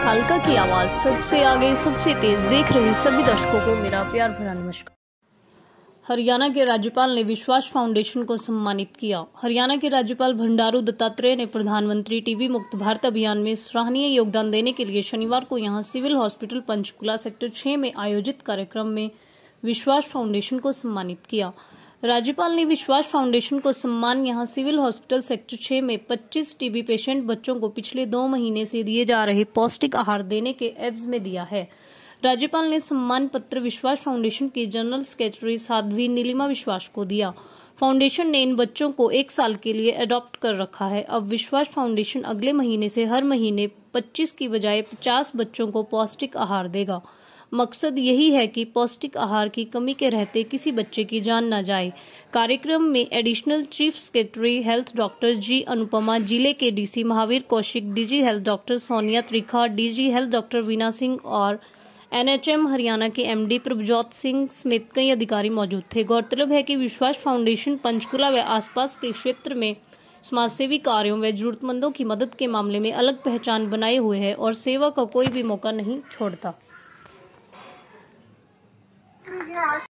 कालका की आवाज सबसे आगे सबसे तेज देख रहे सभी दर्शकों को मेरा प्यार भरा नमस्कार। हरियाणा के राज्यपाल ने विश्वास फाउंडेशन को सम्मानित किया। हरियाणा के राज्यपाल बंडारू दत्तात्रेय ने प्रधानमंत्री टीबी मुक्त भारत अभियान में सराहनीय योगदान देने के लिए शनिवार को यहां सिविल हॉस्पिटल पंचकुला सेक्टर 6 में आयोजित कार्यक्रम में विश्वास फाउंडेशन को सम्मानित किया। राज्यपाल ने विश्वास फाउंडेशन को सम्मान यहां सिविल हॉस्पिटल सेक्टर 6 में 25 टीबी पेशेंट बच्चों को पिछले 2 महीने से दिए जा रहे पौष्टिक आहार देने के एवज में दिया है। राज्यपाल ने सम्मान पत्र विश्वास फाउंडेशन की जनरल सेक्रेटरी साध्वी नीलिमा विश्वास को दिया। फाउंडेशन ने इन बच्चों को 1 साल के लिए अडॉप्ट कर रखा है। अब विश्वास फाउंडेशन अगले महीने से हर महीने 25 की बजाय 50 बच्चों को पौष्टिक आहार देगा। मकसद यही है कि पौष्टिक आहार की कमी के रहते किसी बच्चे की जान न जाए। कार्यक्रम में additional chief secretary health doctor G Anupama, जिले के DC Mahavir Kaushik, DG health doctor Sonia Trikha, DG health doctor Veena Singh और एनएचएम हरियाणा के एमडी प्रभजोत सिंह समेत कई अधिकारी मौजूद थे। गौरतलब है कि विश्वास फाउंडेशन पंचकुला व आसपास के क्षेत्र में समाजसेवी कार्यों व जरूरतमंदों की मदद के मामले में अलग पहचान बनाए हुए है और सेवा का कोई भी मौका नहीं छोड़ता।